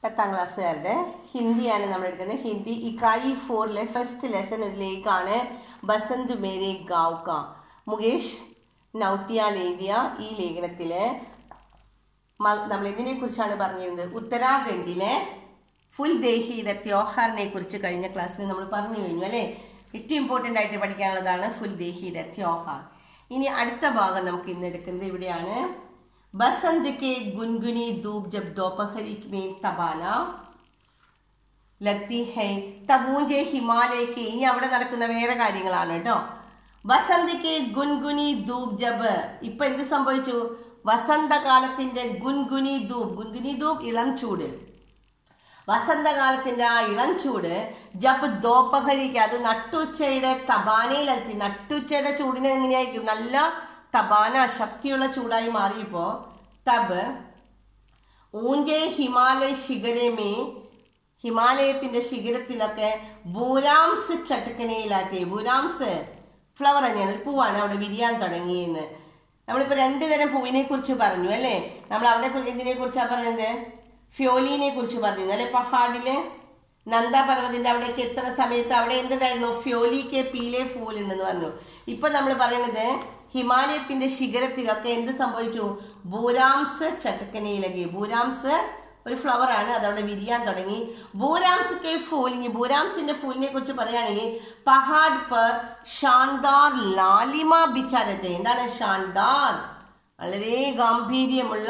10ാം ക്ലാസ്സുകാരുടെ ഹിന്ദിയാണ് നമ്മൾ എടുക്കുന്നത്. ഹിന്ദി ഇക്കായി 4 ഫസ്റ്റ് ലെസൺ ഇതിലേക്കാണ്. ബസന്ത് മേരെ ഗാവ് കാ മുകേഷ് നൗട്ടിയാൽ എഴുതിയ ഈ ലേഖനത്തിൽ നമ്മൾ എന്തിനെ കുറിച്ചാണ് പറഞ്ഞിരുന്നത്? ഉത്തരാഖണ്ഡിലെ ഫുൽദേഹിയുടെ ത്യോഹാറിനെ കുറിച്ച് കഴിഞ്ഞ ക്ലാസ്സിൽ നമ്മൾ പറഞ്ഞു കഴിഞ്ഞു അല്ലേ. ഏറ്റവും ഇമ്പോർട്ടൻ്റ് ആയിട്ട് പഠിക്കാനുള്ളതാണ് ഫുൽദേഹിയുടെ ത്യോഹാർ. ഇനി അടുത്ത ഭാഗം നമുക്ക് ഇന്ന് എടുക്കുന്നത് ഇവിടെയാണ്. बसंत के गुनगुनी धूप जब दोपहरी में तबाना लगती है तब ऊंचे हिमालय के ഇനി അവിടെ നടക്കുന്ന വേറെ കാര്യങ്ങളാണ് കേട്ടോ. ബസന്ത് കെ ഗുൻഗുനി ധൂപ് ജബ് ഇപ്പൊ എന്ത് സംഭവിച്ചു? വസന്തകാലത്തിന്റെ ഗുൻഗുനി ധൂപ് ഇളം ചൂട്. വസന്തകാലത്തിന്റെ ആ ഇളം ചൂട് ജബ് ദോപഹരിക്ക് അത് നട്ടുച്ചയുടെ തബാനയിലെത്തി. നട്ടുച്ചയുടെ ചൂടിന് എങ്ങനെയായിരിക്കും? നല്ല തബാന ശക്തിയുള്ള ചൂടായി മാറിയപ്പോ തബ് ഊഞ്ചെ ഹിമാലയ ശിഖരമേ ഹിമാലയത്തിന്റെ ശിഖരത്തിലൊക്കെ ബൂരാംസ് ചട്ടക്കനയിലാക്കി. ബൂരാംസ് ഫ്ലവർ തന്നെയാണ്, ഒരു പൂവാണ് അവിടെ വിരിയാൻ തുടങ്ങിയെന്ന്. നമ്മളിപ്പോ 2 തരം പൂവിനെ കുറിച്ച് പറഞ്ഞു അല്ലേ. നമ്മൾ അവിടെ എന്തിനെ കുറിച്ചാണ് പറഞ്ഞത്? ഫ്യോലിനെ കുറിച്ച് പറഞ്ഞു അല്ലെ. പഹാഡില് നന്ദ പർവ്വതത്തിന്റെ അവിടേക്ക് എത്തുന്ന സമയത്ത് അവിടെ എന്തുണ്ടായിരുന്നു? ഫ്യോലിക്ക് പീലെ ഫൂൽ ഉണ്ടെന്ന് പറഞ്ഞു. ഇപ്പൊ നമ്മൾ പറയണത് ഹിമാലയത്തിന്റെ ശിഖരത്തിലൊക്കെ എന്ത് സംഭവിച്ചു? ബൂരാംസ് ചട്ടക്കനയിലകി. ബൂരാംസ് ഒരു ഫ്ലവർ ആണ്, അതവിടെ വിരിയാൻ തുടങ്ങി. ബൂരാംസ് കെ ഫൂൽ. ഇനി ബൂരാംസിന്റെ ഫൂലിനെ കുറിച്ച് പറയുകയാണെങ്കിൽ പഹാഡ് പർ ഷാൻദാർ ലാലിമ ബിച്ചാരത്തെ. എന്താണ് ഷാൻദാർ? വളരെ ഗാംഭീര്യമുള്ള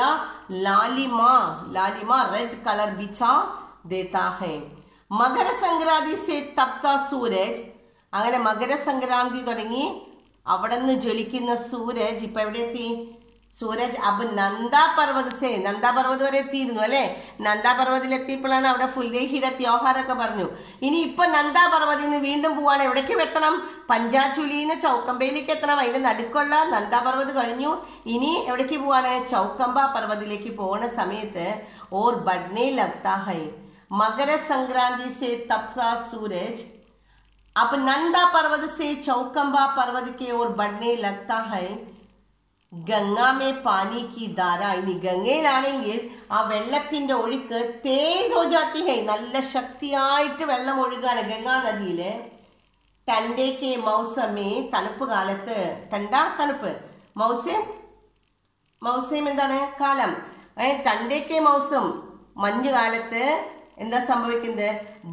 ലാലിമ റെഡ് കളർ ബിച്ചാ ദേതാ ഹൈ. മകരസംക്രാന്തി സെ തപ്ത സൂരജ്. അങ്ങനെ മകരസംക്രാന്തി തുടങ്ങി അവിടെ നിന്ന് ജ്വലിക്കുന്ന സൂരജ് ഇപ്പൊ എവിടെ എത്തി? സൂരജ് അബ് നന്ദാപർവ്വത് വരെ എത്തിയിരുന്നു അല്ലെ. നന്ദാപർവ്വതിൽ എത്തിയപ്പോഴാണ് അവിടെ ഫുൽദേഹിയുടെ ത്യോഹാരൊക്കെ പറഞ്ഞു. ഇനി ഇപ്പൊ നന്ദാപർവ്വതിൽ നിന്ന് വീണ്ടും പോവാണ്. എവിടേക്ക് എത്തണം? പഞ്ചാചുലിന്ന് ചൗക്കമ്പയിലേക്ക് എത്തണം. അതിന്റെ നടുക്കുള്ള നന്ദാപർവ്വത് കഴിഞ്ഞു. ഇനി എവിടേക്ക് പോവാണ്? ചൗക്കമ്പ പർവ്വതിലേക്ക് പോകുന്ന സമയത്ത് ഓർ ബഡ്നെ ലഗ്താ ഹൈ. മകര സംക്രാന്തി സെ തപ്സാ സൂരജ് अब नंदा पर्वत से चौकंबा पर्वत के ओर बढ़ने लगता है. ഗംഗാ മേ പാനി കി ധാര. ഇനി ഗംഗയിലാണെങ്കിൽ ആ വെള്ളത്തിന്റെ ഒഴുക്ക് തേസ് ഹോ ജാത്തി ഹൈ. നല്ല ശക്തിയായിട്ട് വെള്ളം ഒഴുകാണ് ഗംഗാ നദിയില്. ടണ്ടേ കെ മൗസമേ തണുപ്പ് കാലത്ത്. തണുപ്പ്. മൗസം എന്താണ്? കാലം. ടണ്ടേ കെ മൗസം മഞ്ഞു കാലത്ത് എന്താ സംഭവിക്കുന്നത്?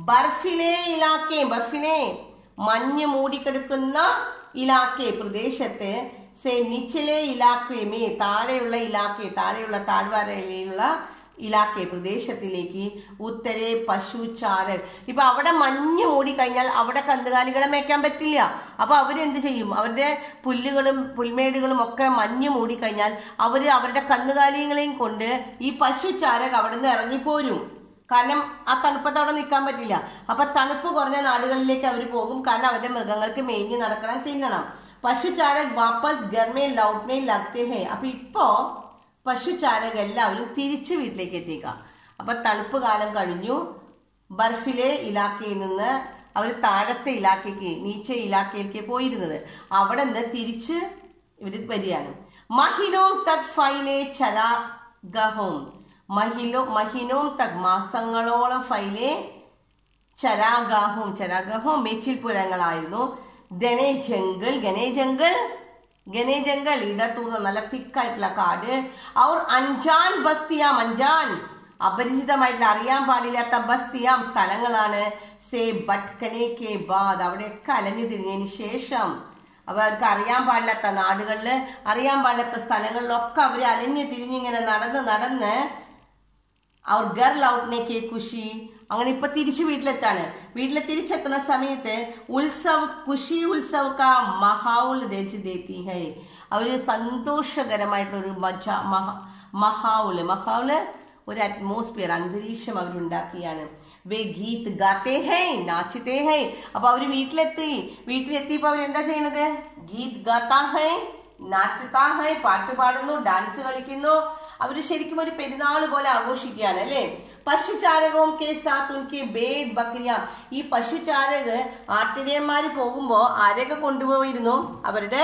ബർഫിലെ മഞ്ഞ് മൂടിക്കെടുക്കുന്ന ഇലാക്കെ പ്രദേശത്ത് സെ നിച്ചിലെ ഇലാക്കമേ താഴെയുള്ള താഴ്വരയിലുള്ള ഇലാക്കെ പ്രദേശത്തിലേക്ക് ഉത്തരേ പശുചാരക്. ഇപ്പൊ അവിടെ മഞ്ഞ് മൂടിക്കഴിഞ്ഞാൽ അവിടെ കന്നുകാലികളെ മേയ്ക്കാൻ പറ്റില്ല. അപ്പൊ അവരെന്ത് ചെയ്യും? അവരുടെ പുല്ലുകളും പുൽമേടുകളും ഒക്കെ മഞ്ഞ് മൂടിക്കഴിഞ്ഞാൽ അവരുടെ കന്നുകാലികളെയും കൊണ്ട് ഈ പശുചാരക് അവിടെ നിന്ന് ഇറങ്ങിപ്പോരും. കാരണം ആ തണുപ്പത്ത് അവിടെ നിൽക്കാൻ പറ്റില്ല. അപ്പൊ തണുപ്പ് കുറഞ്ഞ നാടുകളിലേക്ക് അവർ പോകും. കാരണം അവരുടെ മൃഗങ്ങൾക്ക് മേഞ്ഞ് നടക്കണം, തിന്നണം. പശുചാരക് വാപ്പസ് ഗർമേ ലൗട്ട്നെ ലഗ്തേ ഹേ. അപ്പൊ ഇപ്പോ പശുചാരക് എല്ലാവരും തിരിച്ച് വീട്ടിലേക്ക് എത്തിക്കാം. അപ്പൊ തണുപ്പ് കാലം കഴിഞ്ഞു. ബർഫിലെ ഇലാക്കയിൽ നിന്ന് അവർ താഴത്തെ ഇലാക്കയ്ക്ക് നീച്ചെ ഇലാക്കയിലേക്ക് പോയിരുന്നത്. അവിടെ നിന്ന് തിരിച്ച് ഇവർ വരികയാണ്. മഹിനോം തക് ഫൈലെ ചരാഗഹോം. മഹിനോം തക് മാസങ്ങളോളം ഫൈലെ ചരാഗഹോം മേച്ചിൽപ്പുരങ്ങളായിരുന്നു. ഗനേ ജംഗൽ ഇടത്തൂർന്ന നല്ല തിക്കായിട്ടുള്ള കാട്. അവർ അഞ്ചാൻ ബസ്തിയാം. അഞ്ചാൻ അപരിചിതമായിട്ടുള്ള അറിയാൻ പാടില്ലാത്ത ബസ്തിയാം സ്ഥലങ്ങളാണ്. സേ ഭട്കനെ കെ ബാദ് അവിടെയൊക്കെ അലഞ്ഞു തിരിഞ്ഞതിന് ശേഷം അവർക്ക് അറിയാൻ പാടില്ലാത്ത നാടുകളില് അറിയാൻ പാടില്ലാത്ത സ്ഥലങ്ങളിലൊക്കെ അവർ അലഞ്ഞു തിരിഞ്ഞിങ്ങനെ നടന്ന് അവർ ഗർ ലൗട്ട്നേക്ക് ഖുഷി. അങ്ങനെ ഇപ്പൊ തിരിച്ചു വീട്ടിലെത്താണ്. തിരിച്ചെത്തുന്ന സമയത്ത് ഉത്സവ് കാ മഹൗൽ രച് ദേത്തി ഹൈ. അവര് സന്തോഷകരമായിട്ടുള്ളൊരു മഹൗല് ഒരു അറ്റ്മോസ്ഫിയർ അന്തരീക്ഷം അവരുണ്ടാക്കിയാണ്. വേ ഗീത് ഗാത്തേ ഹൈ നാച്ചതേ ഹൈ. അപ്പൊ അവര് വീട്ടിലെത്തിയപ്പോ അവരെന്താ ചെയ്യണത്? ഗീത് ഗാത്താ ഹൈ നാച്ചതാ ഹൈ. പാട്ട് പാടുന്നു, ഡാൻസ് കളിക്കുന്നു. അവര് ശരിക്കും ഒരു പെരുന്നാൾ പോലെ ആഘോഷിക്കുകയാണ് അല്ലെ. പശുചാരകവും കെ സാത്ത് ഉൻകെ ബേഡ് ബക്രിയ. ഈ പശുചാരക് ആട്ടിടയന്മാര് പോകുമ്പോ ആരെയൊക്കെ കൊണ്ടുപോയിരുന്നു? അവരുടെ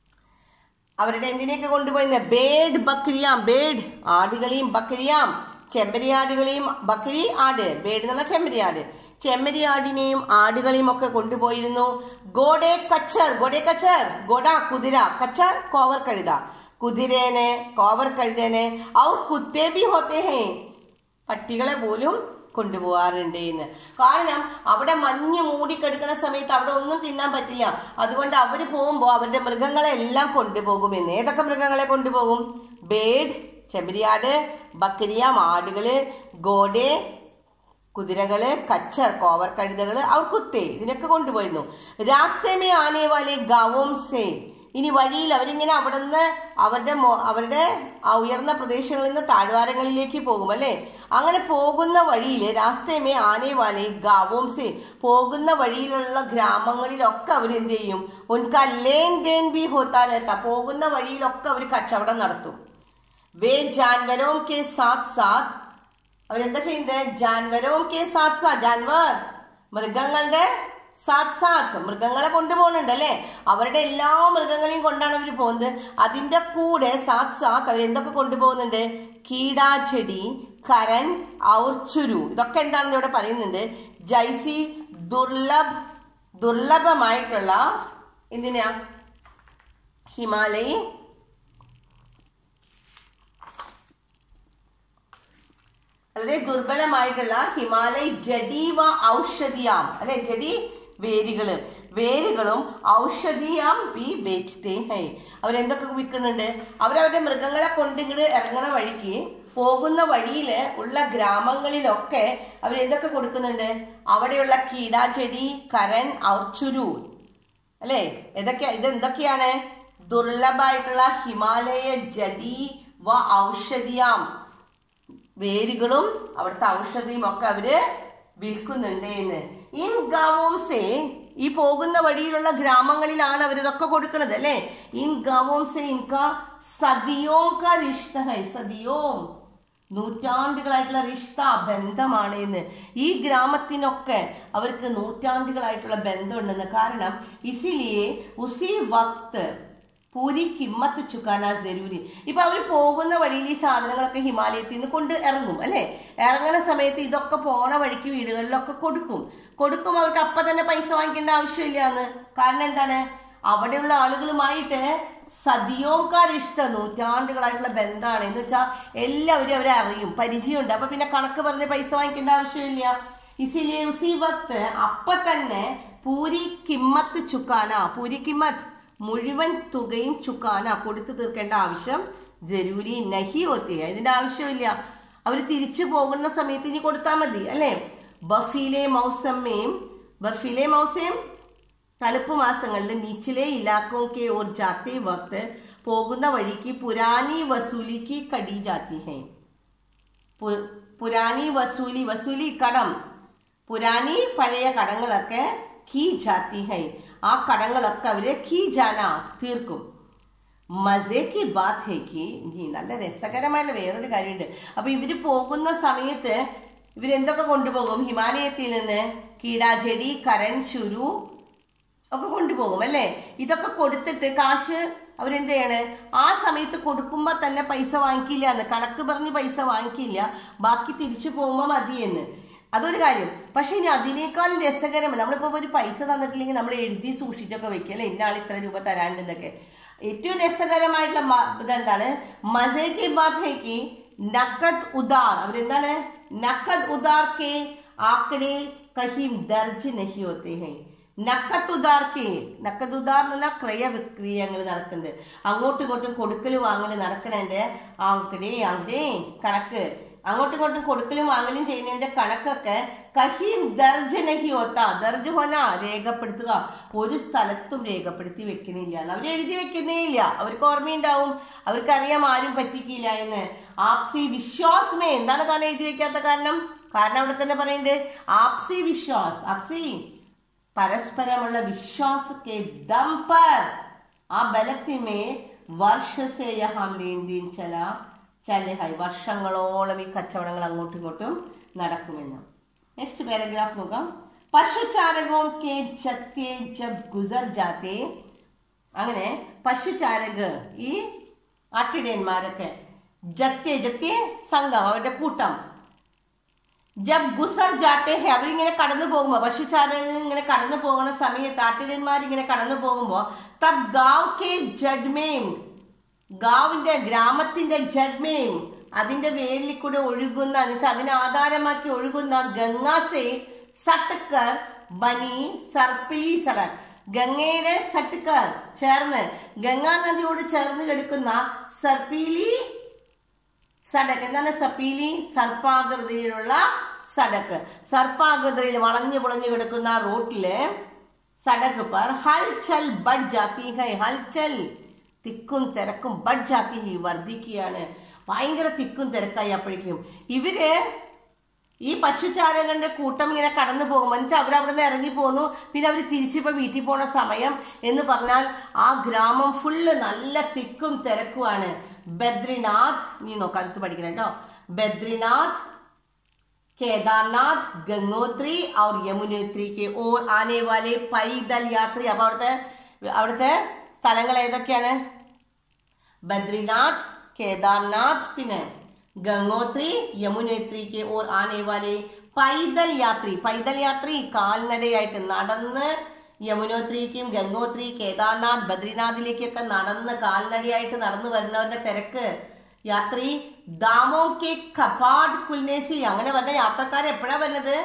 എന്തിനെയൊക്കെ കൊണ്ടുപോയിരുന്നത്? ബേഡ് ബക്രിയാം. ബേഡ് ആടുകളെയും ബക്രിയാം ചെമ്മരിയാടുകളെയും, ബക്കരി ആട്, ബേഡ് എന്ന് പറഞ്ഞാൽ ചെമ്മരിയാട്, ചെമ്മരിയാടിനെയും ആടുകളെയും ഒക്കെ കൊണ്ടുപോയിരുന്നു. ഗോഡെ കച്ചർ, ഗോഡെ കച്ചർ, ഗോഡ കുതിര, കച്ചർ കോവർ കഴുത, കുതിരേനെ, കോവർ കഴുതേനെ, ഔർ കുത്തേ ഭി ഹോത്തെ ഹേ, പട്ടികളെ പോലും കൊണ്ടുപോകാറുണ്ട് എന്ന്. കാരണം അവിടെ മഞ്ഞ് മൂടിക്കെടുക്കുന്ന സമയത്ത് അവിടെ ഒന്നും തിന്നാൻ പറ്റില്ല. അതുകൊണ്ട് അവർ പോകുമ്പോൾ അവരുടെ മൃഗങ്ങളെ എല്ലാം കൊണ്ടുപോകുമെന്ന്. ഏതൊക്കെ മൃഗങ്ങളെ കൊണ്ടുപോകും? ബേഡ് ചെമ്മരിയാട്, ബക്രിയ ആടുകള്, ഗോഡെ കുതിരകള്, കച്ചർ കോവർ കഴുതകള്, അവർ കുത്തേ ഇതിനൊക്കെ കൊണ്ടുപോയിരുന്നു. രാസ്തേമേ ആനേ വാലേ ഗാവോം സേ, ഇനി വഴിയിൽ അവരിങ്ങനെ അവിടെ നിന്ന് അവരുടെ ആ ഉയർന്ന പ്രദേശങ്ങളിൽ നിന്ന് താഴ്വാരങ്ങളിലേക്ക് പോകും അല്ലേ. അങ്ങനെ പോകുന്ന വഴിയിൽ രാസ്തേമേ ആനേ വാലേ ഗാവോം സേ, പോകുന്ന വഴിയിലുള്ള ഗ്രാമങ്ങളിലൊക്കെ അവരെന്ത് ചെയ്യും? ഉൻകാ ലേൻ ദേൻ ബി ഹോത്താ രഹതാ, പോകുന്ന വഴിയിലൊക്കെ അവർ കച്ചവടം നടത്തും. വേ ജാൻവരോം കെ സാത്ത് സാത്ത്, അവരെന്താ ചെയ്യുന്നത്? ജാൻവരോം കെ സാത്ത് സാത്ത്, ജാൻവർ മൃഗങ്ങളുടെ സാത്ത് സാത്ത്, മൃഗങ്ങളെ കൊണ്ടുപോകുന്നുണ്ട് അല്ലേ. അവരുടെ എല്ലാ മൃഗങ്ങളെയും കൊണ്ടാണ് അവർ പോകുന്നത്. അതിൻ്റെ കൂടെ സാത്ത് സാത്ത് അവരെന്തൊക്കെ കൊണ്ടുപോകുന്നുണ്ട്? കീടാ ചെടി, കരൺ, ഔർ ചുരു, ഇതൊക്കെ എന്താണെന്ന് ഇവിടെ പറയുന്നുണ്ട്. ജൈസി ദുർലഭമായിട്ടുള്ള എന്തിനാ? ഹിമാലയ വളരെ ദുർബലമായിട്ടുള്ള ഹിമാലയ ജഡി വ ഔഷധിയാം അല്ലെ, ജഡി വേരുകളും ഔഷധിയാം ബി ബേച്ച്തേ ഹൈ, അവരെന്തൊക്കെ വിൽക്കുന്നുണ്ട്? അവരവരുടെ മൃഗങ്ങളെ കൊണ്ടിങ്ങോട്ട് ഇറങ്ങണ വഴിക്ക് പോകുന്ന വഴിയിൽ ഉള്ള ഗ്രാമങ്ങളിലൊക്കെ അവരെന്തൊക്കെ കൊടുക്കുന്നുണ്ട്? അവിടെയുള്ള കീടാ ചെടി, കരൺ, ഔർച്ചുരു അല്ലെ, ഇതെന്തൊക്കെയാണ്? ദുർലഭമായിട്ടുള്ള ഹിമാലയ ജഡി വ ഔഷധിയാം, വേരുകളും അവിടുത്തെ ഔഷധിയും ഒക്കെ അവര് വിൽക്കുന്നുണ്ട് എന്ന്. ഇൻ ഗാവോം സേ, ഈ പോകുന്ന വഴിയിലുള്ള ഗ്രാമങ്ങളിലാണ് അവരിതൊക്കെ കൊടുക്കുന്നത് അല്ലെ. ഇൻ ഗാവോം സേ ഇൻകാ സദിയോം കാ റിഷ്ത ഹൈ, സദിയോം നൂറ്റാണ്ടുകളായിട്ടുള്ള റിഷ്ത ബന്ധമാണ് എന്ന്. ഈ ഗ്രാമത്തിനൊക്കെ അവർക്ക് നൂറ്റാണ്ടുകളായിട്ടുള്ള ബന്ധമുണ്ടെന്ന്. കാരണം ഇസിലിയെ ഉസി വക്ത് പൂരി കിമ്മത്ത് ചുക്കാനാ ജരൂരി. ഇപ്പൊ അവർ പോകുന്ന വഴിയിൽ ഈ സാധനങ്ങളൊക്കെ ഹിമാലയത്തിൽ നിന്ന് കൊണ്ട് ഇറങ്ങും അല്ലെ. ഇറങ്ങുന്ന സമയത്ത് ഇതൊക്കെ പോണ വഴിക്ക് വീടുകളിലൊക്കെ കൊടുക്കും. അവർക്ക് അപ്പൊ തന്നെ പൈസ വാങ്ങിക്കേണ്ട ആവശ്യമില്ല എന്ന്. കാരണം എന്താണ്? അവിടെയുള്ള ആളുകളുമായിട്ട് സദിയോക്കാരിഷ്ട നൂറ്റാണ്ടുകളായിട്ടുള്ള ബന്ധമാണ്. എന്ന് വെച്ചാൽ എല്ലാവരും അവരെ അറിയും, പരിചയമുണ്ട്. അപ്പൊ പിന്നെ കണക്ക് പറഞ്ഞ് പൈസ വാങ്ങിക്കേണ്ട ആവശ്യമില്ല. ഇസിലിയെ ഉസി വക്ത് അപ്പൊ തന്നെ പൂരി കിമ്മത്ത് ചുക്കാന, പൂരി കിമ്മത്ത് മുഴുവൻ തുകയും ചുക്കാന കൊടുത്തു തീർക്കേണ്ട ആവശ്യം ജരൂരി നഹി ഹോത്തി, ഇതിന്റെ ആവശ്യമില്ല. അവർ തിരിച്ചു പോകുന്ന സമയത്ത് ഇനി കൊടുത്താൽ മതി അല്ലെ. ബർഫീലെ മൗസേം തണുപ്പ് മാസങ്ങളിൽ നീച്ചിലെ ഇലാക്കോക്കെ ഓർ ജാത്തെ വക്ത് പോകുന്ന വഴിക്ക് പുരാനി വസൂലിക്ക് കടി ജാത്തി ഹൈ. പുരാനി വസൂലി കടം, പുരാനി പഴയ കടങ്ങളൊക്കെ ഖീ ജാത്തി ഹൈ, ആ കടങ്ങളൊക്കെ അവര് ഖീ ജാന തീർക്കും. മസേക്ക് ബാത് ഹേക്ക്, നല്ല രസകരമായിട്ടുള്ള വേറൊരു കാര്യമുണ്ട്. അപ്പൊ ഇവര് പോകുന്ന സമയത്ത് ഇവരെന്തൊക്കെ കൊണ്ടുപോകും? ഹിമാലയത്തിൽ നിന്ന് കീടാചെടി, കരൺ, ചുരു ഒക്കെ കൊണ്ടുപോകും അല്ലേ. ഇതൊക്കെ കൊടുത്തിട്ട് കാശ് അവരെന്ത് ചെയ്യണേ? ആ സമയത്ത് കൊടുക്കുമ്പോ തന്നെ പൈസ വാങ്ങിക്കില്ല എന്ന്, കണക്ക് പറഞ്ഞ് പൈസ വാങ്ങിക്കില്ല, ബാക്കി തിരിച്ചു പോകുമ്പോ മതിയെന്ന്. അതൊരു കാര്യം. പക്ഷെ ഇനി അതിനേക്കാളും രസകരമാണ്, നമ്മളിപ്പോ ഒരു പൈസ തന്നിട്ടില്ലെങ്കിൽ നമ്മൾ എഴുതി സൂക്ഷിച്ചൊക്കെ വെക്കുക അല്ലെ, ഇന്നാൾ ഇത്ര രൂപ തരാണ്ടെന്നൊക്കെ. ഏറ്റവും രസകരമായിട്ടുള്ള ഇതെന്താണ്? മസേക്ക് ബാത് ഹേക്ക് നഖദ് ഉദാർ, അവരെന്താണ്? നഖദ് ഉദാർ കെ ആക്കടെ കഹീം ദർജ് നഹി ഹോത്തെ ഹൈ. നഖദ് ഉദാർ എന്ന് പറഞ്ഞാൽ ക്രയവിക്രയങ്ങൾ നടക്കുന്നത്, അങ്ങോട്ടും ഇങ്ങോട്ടും കൊടുക്കൽ വാങ്ങൽ നടക്കണതിന്റെ ആങ്കടെ കണക്ക്, അങ്ങോട്ടും ഇങ്ങോട്ടും കൊടുക്കലും വാങ്ങലും ചെയ്യുന്നതിന്റെ കണക്കൊക്കെ കഹീം ദർജ് നഹി ഹോത്താ, ദർജ് ഹോന രേഖപ്പെടുത്തുക, ഒരു സ്ഥലത്തും രേഖപ്പെടുത്തി വെക്കുന്നില്ല. അവർ എഴുതി വെക്കുന്നേ ഇല്ല. അവർക്ക് ഓർമ്മയുണ്ടാവും, അവർക്കറിയാം ആരും പറ്റിക്കില്ല എന്ന്. ആപ്സി വിശ്വാസമേ, എന്താണ് കാരണം എഴുതി വെക്കാത്ത കാരണം? അവിടെ തന്നെ പറയുന്നുണ്ട് ആപ്സി വിശ്വാസ്, ആപ്സി പരസ്പരമുള്ള വിശ്വാസത്തെ ദം പർ, ആ ബലത്തിമേ വർഷസേ യഹാം ലേൻദീൻ ചലഹായി, വർഷങ്ങളോളം ഈ കച്ചവടങ്ങൾ അങ്ങോട്ടും ഇങ്ങോട്ടും നടക്കുമെന്ന്. നെക്സ്റ്റ് പാരഗ്രാഫ് നോക്കാം. പശുചാരകോം കെ ജത്തെ ജബ് ഗുസർ ജാത്തെ, അങ്ങനെ പശുചാരക് ഈ ആട്ടിടയന്മാരൊക്കെ ജത്യെ ജത്യെ സംഘം അവരുടെ കൂട്ടം. ജബ് ഗുസർ ജാത്തെ ഹെ അവരിങ്ങനെ കടന്നു പോകുമ്പോ പശുചാരകർ ഇങ്ങനെ കടന്നു പോകുന്ന സമയത്ത് ആട്ടിടയന്മാരിങ്ങനെ കടന്നു പോകുമ്പോ തബ് ഗാവ് കെ ജഡ്മേം ഗാവിന്റെ ഗ്രാമത്തിന്റെ ജഡ്മേം അതിന്റെ വേരിൽ കൂടെ ഒഴുകുന്ന എന്ന് വെച്ചാൽ അതിനെ ആധാരമാക്കി ഒഴുകുന്ന ഗംഗാസെ സട്കർ ബനി സർപ്പിലി സടക് ഗംഗയുടെ സട്കർ ചേർന്ന് ഗംഗാ നദിയോട് ചേർന്ന് കിടക്കുന്ന സർപ്പിലി സടക്ക് എന്താണ് സപ്പീലി സർപ്പാകൃതിയിലുള്ള സടക്ക് സർപ്പാകൃതിയിൽ വളഞ്ഞു പൊളഞ്ഞു കിടക്കുന്ന റോട്ടില് സടക്ക് പർ ഹൽചൽ ബഡ് ജാത്തി ഹൈ ഹൽചൽ തിക്കും തിരക്കും ബഡ് ജാത്തി ഹൈ വർദ്ധിക്കുകയാണ്. ഭയങ്കര തിക്കും തിരക്കായി. അപ്പോഴേക്കും ഇവര് ഈ പശുചാരകന്റെ കൂട്ടം ഇങ്ങനെ കടന്നു പോകും. മനസ്സിൽ അവരവിടെ നിന്ന് ഇറങ്ങി പോന്നു. പിന്നെ അവർ തിരിച്ചിപ്പോ വീട്ടിൽ പോണ സമയം എന്ന് പറഞ്ഞാൽ ആ ഗ്രാമം ഫുള്ള് നല്ല തിക്കും തിരക്കുമാണ്. ബദ്രിനാഥ് നീ നോക്കാം അടുത്ത് പഠിക്കണം കേട്ടോ. ബദ്രിനാഥ് കേദാർനാഥ് ഗംഗോത്രി और യമുനോത്രി के ओर आने वाले पैदल यात्री. അപ്പൊ അവിടുത്തെ സ്ഥലങ്ങൾ ഏതൊക്കെയാണ്? ബദ്രിനാഥ് കേദാർനാഥ് പിന്നെ ഗംഗോത്രി യമുനോത്രി के ओर आने वाले पैदल यात्री. പൈതൽ യാത്രി കാൽനടയായിട്ട് നടന്ന് യമുനോത്രിക്കും ഗംഗോത്രി കേദാർനാഥ് ബദ്രിനാഥിലേക്കൊക്കെ നടന്ന് കാൽനടയായിട്ട് നടന്നു വരുന്നവരുടെ തിരക്ക് യാത്രി. ദാമോ കെ കപാട് കുൽനേസി അങ്ങനെ പറഞ്ഞ യാത്രക്കാർ എപ്പോഴാ വരുന്നത്?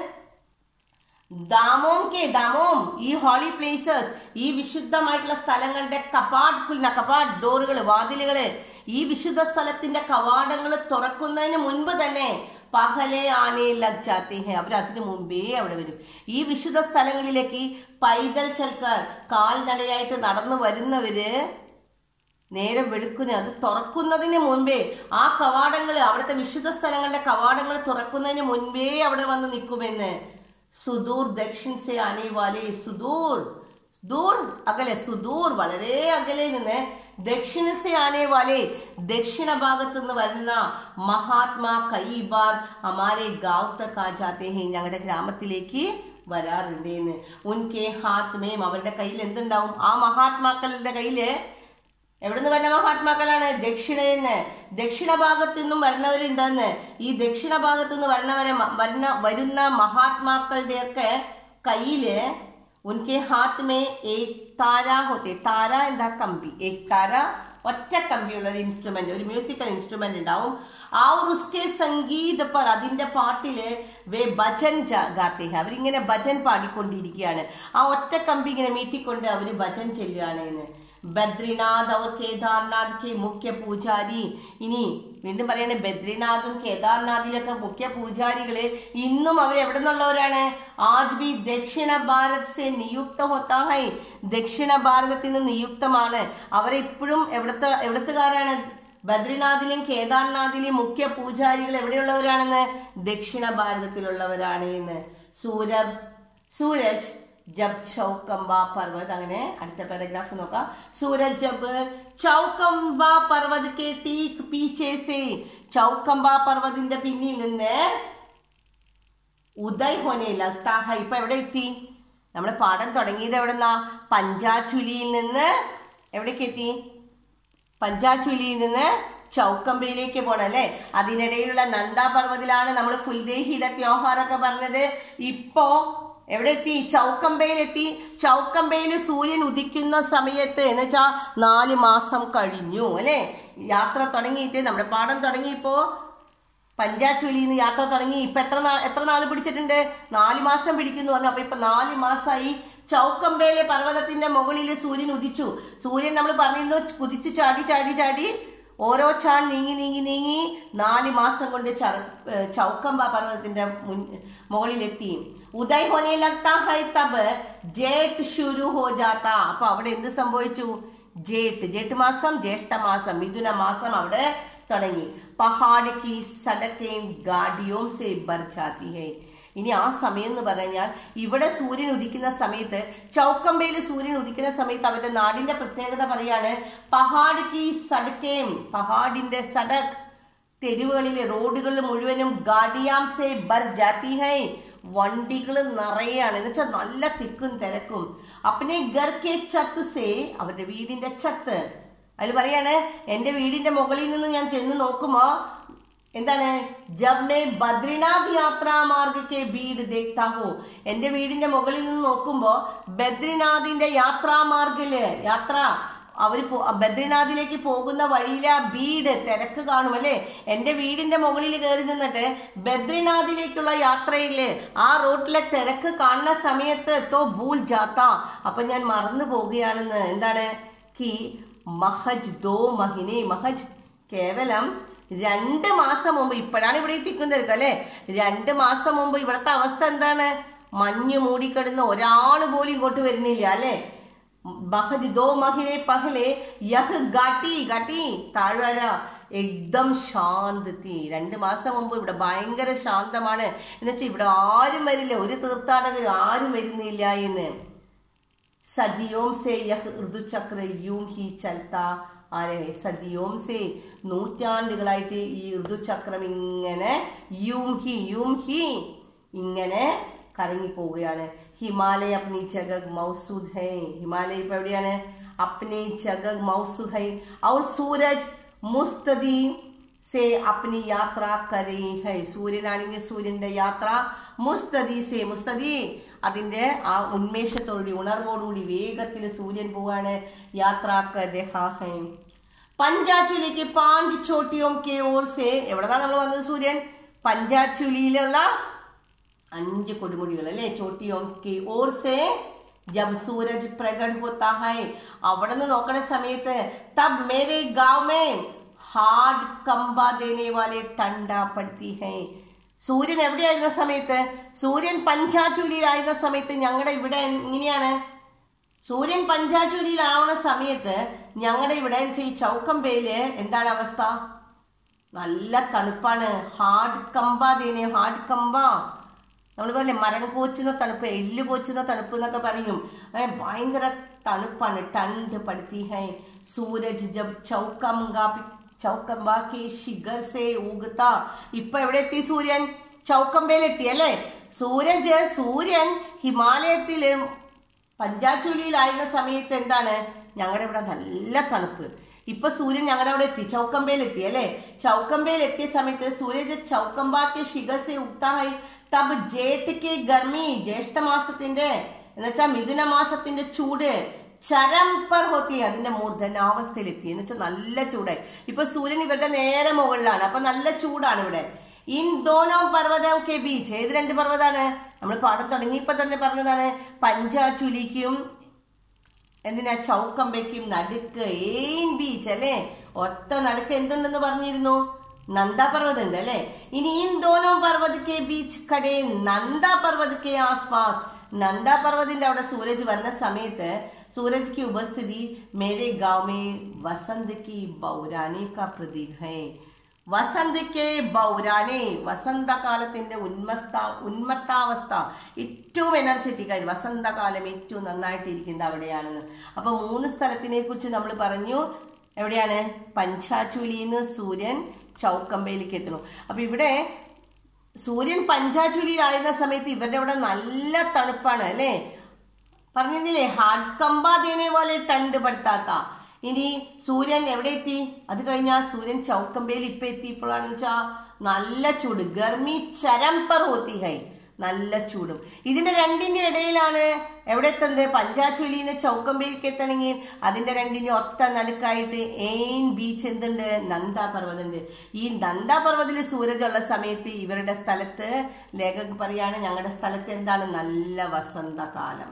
ദാമോം ഈ ഹോളി പ്ലേസസ് ഈ വിശുദ്ധമായിട്ടുള്ള സ്ഥലങ്ങളുടെ കപാട് കുൽന കപാട് ഡോറുകൾ വാതിലുകള് ഈ വിശുദ്ധ സ്ഥലത്തിന്റെ കവാടങ്ങൾ തുറക്കുന്നതിന് മുൻപ് തന്നെ പഹലെ ആനെ ലഗ് ജാത്തെ ഹെ അവർ അതിനു മുമ്പേ അവിടെ വരും. ഈ വിശുദ്ധ സ്ഥലങ്ങളിലേക്ക് പൈതൽ ചൽക്കാർ കാൽനടയായിട്ട് നടന്നു വരുന്നവര് നേരം വെളുക്കുന്ന അത് തുറക്കുന്നതിന് മുൻപേ ആ കവാടങ്ങൾ അവിടുത്തെ വിശുദ്ധ സ്ഥലങ്ങളുടെ കവാടങ്ങൾ തുറക്കുന്നതിന് മുൻപേ അവിടെ വന്ന് നിൽക്കുമെന്ന്. സുദൂർ ദക്ഷിൺ സെ ആനെ വാലെ സുദൂർ ദൂർ അകലെ സുദൂർ വളരെ അകലെ നിന്ന് ദക്ഷിണ സെ ആനെ വാലെ ദക്ഷിണ ഭാഗത്ത് നിന്ന് വരുന്ന മഹാത്മാ കൈ ബാർ ഹമാരെ ഗാവ് തക് ആ ജാത്തെ ഹെ ഞങ്ങളുടെ ഗ്രാമത്തിലേക്ക് വരാറുണ്ട് എന്ന്. ഉൻകെ ഹാത്ത് മേം അവരുടെ കയ്യിൽ എന്തുണ്ടാവും? ആ മഹാത്മാക്കളുടെ കയ്യില് എവിടുന്ന് വരുന്ന മഹാത്മാക്കളാണ്? ദക്ഷിണേന്ന് ദക്ഷിണ ഭാഗത്തു നിന്നും വരുന്നവരുണ്ടെന്ന്. ഈ ദക്ഷിണ ഭാഗത്തു നിന്ന് വരുന്ന മഹാത്മാക്കളുടെയൊക്കെ കയ്യില് ഉൻകെ ഹാത്ത് മേ ഏക് താര ഹോത്തെ. താര എന്താ? കമ്പി. ഏക് താര ഒറ്റ കമ്പിയുള്ള ഒരു ഇൻസ്ട്രുമെന്റ് ഒരു മ്യൂസിക്കൽ ഇൻസ്ട്രുമെന്റ് ഉണ്ടാവും. ആ ഉസ്കെ സംഗീത പർ അതിന്റെ പാട്ടില് വേ ഭജൻ ഗാത്തെ ഹെ അവരിങ്ങനെ ഭജൻ പാടിക്കൊണ്ടിരിക്കുകയാണ്. ആ ഒറ്റ കമ്പി ഇങ്ങനെ മീട്ടിക്കൊണ്ട് അവര് ഭജൻ ചെല്ലുകയാണ് എന്ന്. ബദ്രിനാഥ് और കേദാർനാഥ് के മുഖ്യ പൂജാരി. ഇനി വീണ്ടും പറയണേ ബദ്രിനാഥും കേദാർനാഥിലൊക്കെ മുഖ്യ പൂജാരികള് ഇന്നും അവർ എവിടെ നിന്നുള്ളവരാണ്? ആജ് ബി ദക്ഷിണ ഭാരത് സെ നിയുക്ത ഹോത്താ ഹൈ ദക്ഷിണ ഭാരതത്തിൽ നിന്ന് നിയുക്തമാണ്. അവരെപ്പോഴും എവിടത്തുകാരാണ്? ബദ്രിനാഥിലും കേദാർനാഥിലും മുഖ്യ പൂജാരികൾ എവിടെയുള്ളവരാണെന്ന്? ദക്ഷിണ ഭാരതത്തിലുള്ളവരാണ് എന്ന്. സൂരജ് ജബ് ചൗക്കംബ പർവ്വത് അങ്ങനെ അടുത്ത പാരഗ്രാഫ് നോക്കാം. സൂരജ് ജബ് ചൗക്കംബ പർവ്വത് കെ ടീക് പീച്ചേ സേ ചൗക്കംബ പർവ്വതിന്റെ പിന്നിൽ നിന്ന് ഉദയ് ഹോനെ ലഗ്താ ഹൈ. ഇപ്പൊ എവിടെ എത്തി? നമ്മുടെ പാഠം തുടങ്ങിയത് എവിടെന്നാ? പഞ്ചാചുലിയിൽ നിന്ന് എവിടേക്ക് എത്തി? പഞ്ചാചുലിയിൽ നിന്ന് ചൗക്കമ്പയിലേക്ക് പോണം അല്ലെ. അതിനിടയിലുള്ള നന്ദാ പർവ്വതിലാണ് നമ്മൾ ഫുൽദേഹിയുടെ ത്യോഹാറൊക്കെ പറഞ്ഞത്. ഇപ്പോ എവിടെ എത്തി? ചൗക്കമ്പയിലെത്തി. ചൗക്കമ്പയിൽ സൂര്യൻ ഉദിക്കുന്ന സമയത്ത് എന്ന് വെച്ചാ 4 മാസം കഴിഞ്ഞു അല്ലെ. യാത്ര തുടങ്ങിയിട്ട് നമ്മുടെ പാഠം തുടങ്ങിയപ്പോ പഞ്ചാചുലിയിൽ നിന്ന് യാത്ര തുടങ്ങി. ഇപ്പൊ എത്ര നാൾ പിടിച്ചിട്ടുണ്ട്? 4 മാസം പിടിക്കുന്നു പറഞ്ഞു. അപ്പൊ ഇപ്പൊ 4 മാസമായി. ചൗക്കമ്പയിലെ പർവ്വതത്തിന്റെ മുകളിൽ സൂര്യൻ ഉദിച്ചു. സൂര്യൻ നമ്മൾ പറഞ്ഞിരുന്നു കുതിച്ച് ചാടി ചാടി ചാടി ഓരോ ചാൺ നീങ്ങി നീങ്ങി നീങ്ങി 4 മാസം കൊണ്ട് ചൗക്കമ്പ പർവ്വതത്തിന്റെ മുകളിലെത്തി. ഉദയ് ഹോനെ ലഗ്താ ഹൈ തബ് ജേട്ട് ശുരു ഹോ ജാതാ. അപ്പൊ അവിടെ എന്ത് സംഭവിച്ചു? ജേട്ട് മാസം ജ്യേഷ്ഠ മാസം മിഥുന മാസം അവിടെ തുടങ്ങി. പഹാഡ് കി സടക്കേം ഗാഡിയോം സെ ഭർ ജാതി ഹൈ. ഇനി ആ സമയം എന്ന് പറഞ്ഞാൽ ഇവിടെ സൂര്യൻ ഉദിക്കുന്ന സമയത്ത് ചൗക്കമ്പയിൽ സൂര്യൻ ഉദിക്കുന്ന സമയത്ത് അവരുടെ നാടിന്റെ പ്രത്യേകത പറയാണ്. പഹാഡ് കി സടക്കേം പഹാഡിന്റെ സടക് തെരുവുകളിലെ റോഡുകൾ മുഴുവനും ഗാഡിയാം സെ ഭർ ജാതി ഹൈ വണ്ടികൾ നിറയാണ് എന്ന് വെച്ചാൽ നല്ല തിക്കും തിരക്കും. അപ്പനെ ഗർ കെ ചത്ത് സേ അവരുടെ വീടിന്റെ ചത്ത് അതിൽ പറയാണ് എൻ്റെ വീടിന്റെ മുകളിൽ നിന്ന് ഞാൻ ചെന്ന് നോക്കുമ്പോ എന്താണ് ജബ് മേ ബദ്രിനാഥ് യാത്രാമാർഗക്കെ വീട് ദേഖ്താ ഹൂ, എൻ്റെ വീടിന്റെ മുകളിൽ നിന്ന് നോക്കുമ്പോ ബദ്രിനാഥിന്റെ യാത്രാമാർഗില് അവര് ബദ്രിനാഥിലേക്ക് പോകുന്ന വഴിയിലെ ആ വീട് തിരക്ക് കാണും അല്ലെ. എൻ്റെ വീടിന്റെ മുകളിൽ കയറി നിന്നിട്ട് ബദ്രിനാഥിലേക്കുള്ള യാത്രയില് ആ റോട്ടിലെ തിരക്ക് കാണുന്ന സമയത്ത് തോ ഭൂൽ ജാത്ത, അപ്പൊ ഞാൻ മറന്നു പോവുകയാണെന്ന്. എന്താണ് കി മഹജ് 2 മഹിനെ, മഹജ് കേവലം 2 മാസം മുമ്പ്, ഇപ്പോഴാണ് ഇവിടെ എത്തിക്കുന്നവർക്ക് അല്ലെ. 2 മാസം മുമ്പ് ഇവിടുത്തെ അവസ്ഥ എന്താണ്? മഞ്ഞ് മൂടിക്കിടന്ന് ഒരാൾ പോലും ഇങ്ങോട്ട് വരുന്നില്ല അല്ലെ. महज 2 महीने पहले यह घाटी താഴ്വര एकदम शांत थी. 2 മാസം മുമ്പ് ഇവിടെ ഭയങ്കര ശാന്തമാണ്. എന്നുവെച്ചാൽ ഇവിടെ ആരും വരില്ല, ഒരു തീർത്ഥാടകരും ആരും വരുന്നില്ല എന്ന്. സദിയോം സേ യഹ് ഋതുചക്ര യൂം ഹി ചൽത്താ ആ രഹേ. സദിയോം സേ നൂറ്റാണ്ടുകളായിട്ട് ഈ ഋതുചക്രം ഇങ്ങനെ യൂം ഹി ഇങ്ങനെ കറങ്ങിപ്പോവുകയാണ്. ഹിമാലയ അപ്നി ജഗഹ് മൗസൂദ് ഹൈ, ഹിമാലയ ഇപ്പൊ എവിടെയാണ്? അപ്നി ജഗഹ് മൗസൂദ് ഹൈ. ഔർ സൂരജ് മുസ്തദി സേ അപ്നി യാത്ര കരേ ഹൈ. സൂര്യനാണെങ്കിൽ സൂര്യന്റെ യാത്ര മുസ്തദി സേ, മുസ്തദി അതിന്റെ ആ ഉന്മേഷത്തോടുകൂടി ഉണർവോടുകൂടി വേഗത്തിൽ സൂര്യൻ പോവാണ്. യാത്ര കർ രഹാ ഹൈ. പഞ്ചാചുലിക്ക് 5 ചോട്ടിയോം കെ ഓർ സേ, എവിടെയാണ് നമ്മൾ വന്നത്? സൂര്യൻ പഞ്ചാചുലിയിലുള്ള 5 കൊടുമുടികൾ അല്ലെ. ചോട്ടിയോം കെ ഓർ സേ ജബ് സൂരജ് പ്രകട് ഹോത്താ ഹൈ, അവിടെ നിന്ന് നോക്കണ സമയത്ത് തബ് മേരെ ഗാവ് മേ ഹാർഡ് കമ്പ ദേനെ വാലെ ടണ്ട പടുത്തി ഹൈ. സൂര്യൻ എവിടെയായിരുന്ന സമയത്ത്? സൂര്യൻ പഞ്ചാചുലിയിലായിരുന്ന സമയത്ത് ഞങ്ങളുടെ ഇവിടെ ഇങ്ങനെയാണ്. സൂര്യൻ പഞ്ചാചുലിയിലാവുന്ന സമയത്ത് ഞങ്ങളുടെ ഇവിടെ ഈ ചൗക്കമ്പയില് എന്താണ് അവസ്ഥ? നല്ല തണുപ്പാണ്. ഹാർഡ് കമ്പ ദേനെ, ഹാർഡ് കമ്പ നമ്മൾ പോലെ മരം കോച്ചുന്ന തണുപ്പ്, എല്ല് കോച്ചുന്ന തണുപ്പ് എന്നൊക്കെ പറയും. ഭയങ്കര തണുപ്പാണ്. ടണ്ട് പടുത്തി ഹൈ. സൂരജ് ജബ് ചൗക്കംബാക്കി ശിഖർ സേ ഊഗത്ത. ഇപ്പൊ എവിടെ എത്തി? സൂര്യൻ ചൗക്കമ്പയിലെത്തി അല്ലെ. സൂര്യൻ ഹിമാലയത്തില് പഞ്ചാചുലിയിലായിരുന്ന സമയത്ത് എന്താണ്? ഞങ്ങളുടെ ഇവിടെ നല്ല തണുപ്പ്. ഇപ്പൊ സൂര്യൻ ഞങ്ങളുടെ അവിടെ എത്തി, ചൗക്കമ്പയിലെത്തി അല്ലെ. ചൗക്കമ്പയിലെത്തിയ സമയത്ത് സൂര്യജ് ചൗക്കമ്പാക്ക് ശിഖർ സേ ഉഗ്താ ഹൈ തബ് ജേട്ട് കെ ഗർമി, ജ്യേഷ്ഠമാസത്തിന്റെ എന്നുവെച്ചാൽ മിഥുന മാസത്തിന്റെ ചൂട് ചരം പർ ഹോത്തി, അതിന്റെ മൂർധനാവസ്ഥയിലെത്തി. എന്ന് വെച്ചാൽ നല്ല ചൂടായി. ഇപ്പൊ സൂര്യൻ ഇവരുടെ നേരെ മുകളിലാണ്, അപ്പൊ നല്ല ചൂടാണ് ഇവിടെ. ഇൻ ദോനോ പർവ്വതം കെ ബീച്ച്, ഏത് 2 പർവ്വതാണ്? നമ്മൾ പാഠം തുടങ്ങിയപ്പോ തന്നെ പറഞ്ഞതാണ്. പഞ്ചാചുലിക്കും എന്തിനാ ചൗക്കമ്പയ്ക്കും നടുക്ക് ഏൻ ബീച്ച് അല്ലെ. ഒത്ത നടുക്ക് എന്തുണ്ടെന്ന് പറഞ്ഞിരുന്നു? നന്ദാ പർവ്വതം ഉണ്ട് അല്ലെ. ഇനി ഇൻ ദോനോ പർവ്വത കെ ബീച്ച് കടേ നന്ദാ പർവ്വത കെ ആസ്പാസ്, നന്ദാ പർവ്വതിന്റെ അവിടെ സൂരജ് വന്ന സമയത്ത് സൂരജ് की उपस्थिति मेरे गांव में वसंत की बौराने का प्रतीक है. വസന്ത് കെ ബൗരാനെ, വസന്തകാലത്തിന്റെ ഉന്മത്താവസ്ഥ, ഏറ്റവും എനർജറ്റിക് ആയി വസന്തകാലം ഏറ്റവും നന്നായിട്ടിരിക്കുന്നത് അവിടെയാണെന്ന്. അപ്പൊ 3 സ്ഥലത്തിനെ കുറിച്ച് നമ്മൾ പറഞ്ഞു. എവിടെയാണ്? പഞ്ചാചുലിന്ന് സൂര്യൻ ചൗക്കമ്പയിലേക്ക് എത്തുന്നു. അപ്പൊ ഇവിടെ സൂര്യൻ പഞ്ചാചുലിയിലായിരുന്ന സമയത്ത് ഇവരുടെ അവിടെ നല്ല തണുപ്പാണ് അല്ലെ. പറഞ്ഞില്ലേ ഹാർഡ് കമ്പ ദേനെ പോലെ ടണ്ട് പടുത്താത്ത. ഇനി സൂര്യൻ എവിടെ എത്തി? അത് കഴിഞ്ഞാൽ സൂര്യൻ ചൗക്കമ്പയിൽ ഇപ്പൊ എത്തിയപ്പോഴാണെന്ന് വെച്ചാൽ നല്ല ചൂട്. ഗർമി ചരം പർ ഹോത്തി ഹൈ, നല്ല ചൂടും. ഇതിന്റെ 2ന്റെ ഇടയിലാണ് എവിടെ എത്തുന്നത്? പഞ്ചാചുലിന്ന് ചൗക്കമ്പയിലേക്ക് എത്തണമെങ്കിൽ അതിന്റെ 2ന്റെ ഒത്ത നടുക്കായിട്ട് ഏൻ ബീച്ച് എന്തുണ്ട്? നന്ദാ പർവ്വതം ഉണ്ട്. ഈ നന്ദാ പർവ്വതത്തിൽ സൂരജ് ഉള്ള സമയത്ത് ഇവരുടെ സ്ഥലത്ത് ലേഖകൻ പറയാണ് ഞങ്ങളുടെ സ്ഥലത്ത് എന്താണ്? നല്ല വസന്തകാലം.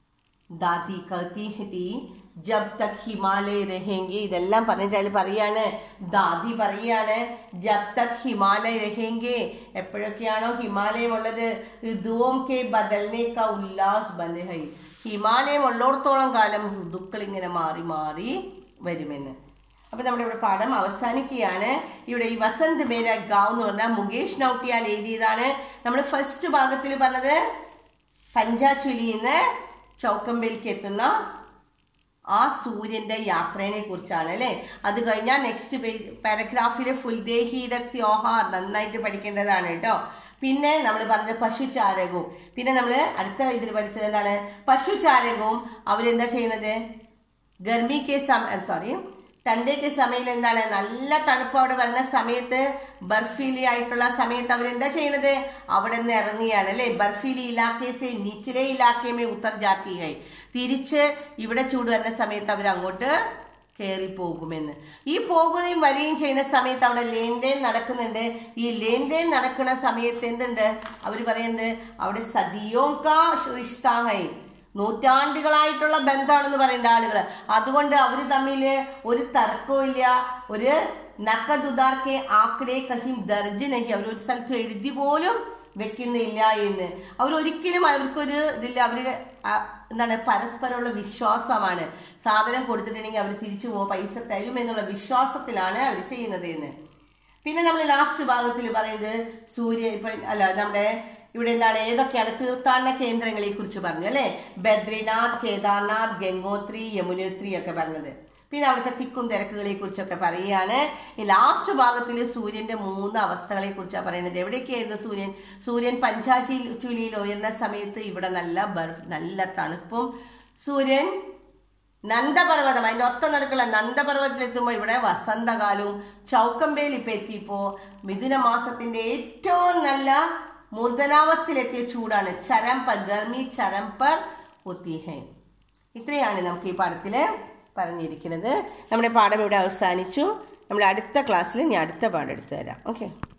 ദാദി കഹത്തി ഹി ജബ് തക് ഹിമാലയ രഹേങ്കെ, ഇതെല്ലാം പറഞ്ഞിട്ട് അതിൽ പറയാണ്, ദാദി പറയാണ് ജബ് തക് ഹിമാലയ രഹേങ്കെ, എപ്പോഴൊക്കെയാണോ ഹിമാലയം ഉള്ളത്, ഋതുവും കെ ബദൽനെ കാ ഉല്ലാസ് ബന്ദ് ഹൈ, ഹിമാലയം ഉള്ളിടത്തോളം കാലം ഋതുക്കൾ ഇങ്ങനെ മാറി മാറി വരുമെന്ന്. അപ്പൊ നമ്മുടെ ഇവിടെ പാഠം അവസാനിക്കുകയാണ്. ഇവിടെ ഈ വസന്ത് മേര ഗാവ് എന്ന് പറഞ്ഞാൽ മുകേഷ് നൗട്ടിയാൽ എഴുതിയതാണ്. നമ്മൾ ഫസ്റ്റ് ഭാഗത്തിൽ പറഞ്ഞത് പഞ്ചാചുലിന്ന് ചൗക്കമ്പയിലേക്ക് എത്തുന്ന ആ സൂര്യന്റെ യാത്രയെ കുറിച്ചാണ് അല്ലെ. അത് കഴിഞ്ഞാൽ നെക്സ്റ്റ് പാരഗ്രാഫിലെ ഫുൽദേഹിയുടെ ത്യോഹാർ നന്നായിട്ട് പഠിക്കേണ്ടതാണ് കേട്ടോ. പിന്നെ നമ്മൾ പറഞ്ഞത് പശുചാരകവും, പിന്നെ നമ്മൾ അടുത്ത ഇതിൽ പഠിച്ചത് എന്താണ്? പശുചാരകവും അവരെന്താ ചെയ്യുന്നത്? ടണ്ടേക്ക് സമയം എന്താണ് നല്ല തണുപ്പ് അവിടെ വരുന്ന സമയത്ത് ബർഫീലി ആയിട്ടുള്ള സമയത്ത് അവരെന്താ ചെയ്യുന്നത് അവിടെ നിന്ന് ഇറങ്ങിയാണ് അല്ലെ ബർഫീലി ഇലാക്കേസെ നിച്ചിലെ ഇലാക്കേമേ ഉത്തർ ജാത്തി ഹൈ തിരിച്ച് ഇവിടെ ചൂട് വരുന്ന സമയത്ത് അവർ അങ്ങോട്ട് കയറി പോകുമെന്ന് ഈ പോകുകയും വരികയും ചെയ്യുന്ന സമയത്ത് അവിടെ ലേൻദേൻ നടക്കുന്നുണ്ട് ഈ ലേൻദേൻ നടക്കുന്ന സമയത്ത് എന്തുണ്ട് അവർ പറയുന്നത് അവിടെ സദിയോങ്കാ റിഷ്താ ഹൈ നൂറ്റാണ്ടുകളായിട്ടുള്ള ബന്ധമാണെന്ന് പറയേണ്ട ആളുകൾ അതുകൊണ്ട് അവർ തമ്മിൽ ഒരു തർക്കവും ഇല്ല ഒരു നക്കദുദാർക്കെ ആക്കടെ കഹിം ദർജ് നഹി അവർ ഒരു സ്ഥലത്ത് എഴുതി പോലും വെക്കുന്നില്ല എന്ന് അവരൊരിക്കലും അവർക്കൊരു ഇതില്ല അവർ എന്താണ് പരസ്പരമുള്ള വിശ്വാസമാണ് സാധനം കൊടുത്തിട്ടുണ്ടെങ്കിൽ അവർ തിരിച്ചു പോകും പൈസ തരും എന്നുള്ള വിശ്വാസത്തിലാണ് അവർ ചെയ്യുന്നത് എന്ന് പിന്നെ നമ്മൾ ലാസ്റ്റ് ഭാഗത്തിൽ പറയുന്നത് സൂര്യ ഇപ്പം അല്ല നമ്മുടെ ഇവിടെ എന്താണ് ഏതൊക്കെയാണ് തീർത്ഥാടന കേന്ദ്രങ്ങളെ കുറിച്ച് പറഞ്ഞു അല്ലെ ബദ്രിനാഥ് കേദാർനാഥ് ഗംഗോത്രി യമുനോത്രി ഒക്കെ പറഞ്ഞത് പിന്നെ അവിടുത്തെ തിക്കും തിരക്കുകളെ കുറിച്ചൊക്കെ പറയുകയാണ് ഈ ലാസ്റ്റ് ഭാഗത്തിൽ സൂര്യന്റെ 3 അവസ്ഥകളെ കുറിച്ചാണ് പറയുന്നത് എവിടേക്കായിരുന്നു സൂര്യൻ പഞ്ചാചൂലിയിൽ ഉയർന്ന സമയത്ത് ഇവിടെ നല്ല തണുപ്പും സൂര്യൻ നന്ദപർവ്വതം അതിൻ്റെ ഒത്ത നടുക്കുള്ള നന്ദപർവ്വതത്തിലെത്തുമ്പോൾ ഇവിടെ വസന്തകാലവും ചൗക്കമ്പേൽ ഇപ്പം എത്തിയപ്പോൾ മിഥുന മാസത്തിന്റെ ഏറ്റവും നല്ല മൂർധനാവസ്ഥയിലെത്തിയ ചൂടാണ് ഗർമി ചരം പർ ഹോത്തി ഹൈ ഇത്രയാണ് നമുക്ക് ഈ പാഠത്തിൽ പറഞ്ഞിരിക്കുന്നത് നമ്മുടെ പാഠം ഇവിടെ അവസാനിച്ചു നമ്മൾ അടുത്ത ക്ലാസ്സിൽ ഞാൻ അടുത്ത പാഠം എടുത്തു തരാം ഓക്കെ